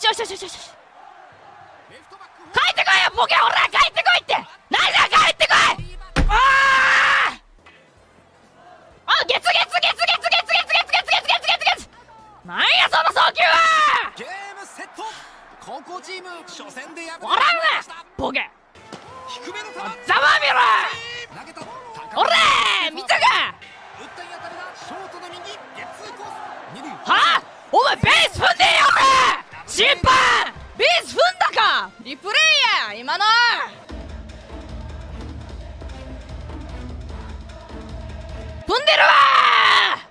よしよしよしよし。帰ってこいよボケ、ほら帰ってこいって。なんだ帰ってこい。ゲツゲツゲツゲツゲツゲツゲツゲツゲツゲツゲツゲツ。なんやその送球は。 ゲームセット。高校チーム初戦で敗れ笑うなボケ。 低めの球ざまみろ。 投げたおらー見たか。 打った当たりだショートの右ゲッツーコース二塁はあお前ベース踏んでんよお前。審判ベース踏んだか。リプレイや今の。踏んでるわー。